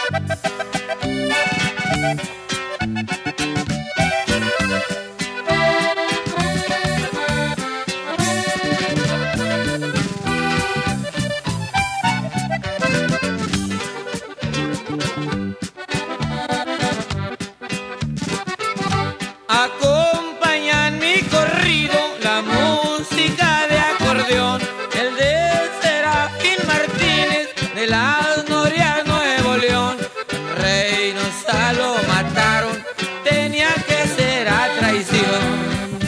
Acompañan mi corrido la música de acordeón, el de Serafín Martínez de las Norias, Nuevo León. En Reynosa lo mataron, tenía que ser a traición.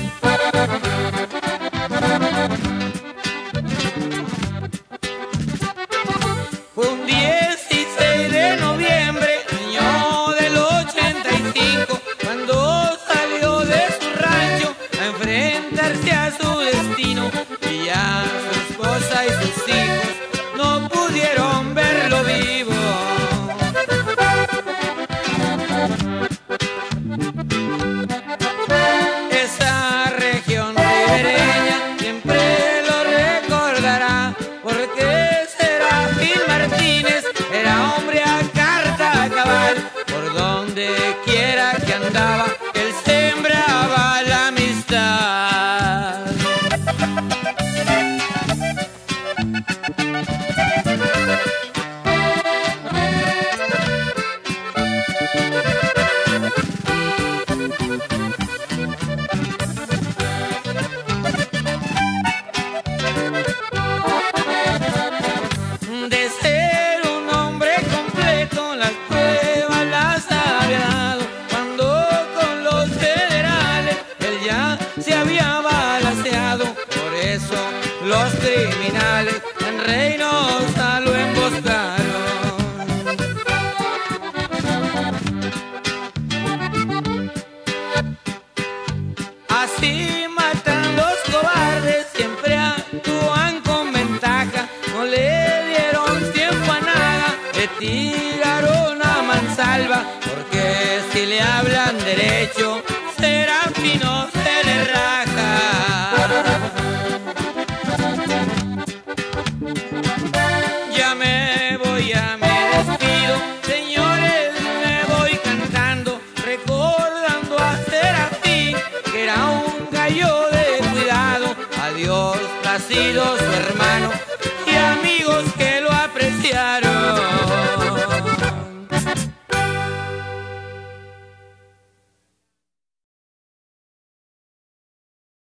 Fue un 16 de noviembre, año del 85, cuando salió de su rancho a enfrentarse a su destino, y ya su esposa y sus hijos no pudieron verlo vivo. Esa región ribereña siempre lo recordará, porque Serafín Martínez era hombre a carta cabal. Por donde quiera que andaba, él sembraba la amistad. De ser un hombre completo, las pruebas las había dado, cuando con los federales él ya se había balanceado. Por eso los criminales en Reynosa lo emboscaron. Así matan los cobardes, siempre actúan con ventaja. No le dieron tiempo a nada, le tiraron a mansalva, porque si le hablan derecho, Serafín no se le raja. Ya me voy, ya me despido, señores, me voy cantando, recordando a Serafín, que era un gallo de cuidado. Adiós, Placido, su hermano, y amigos que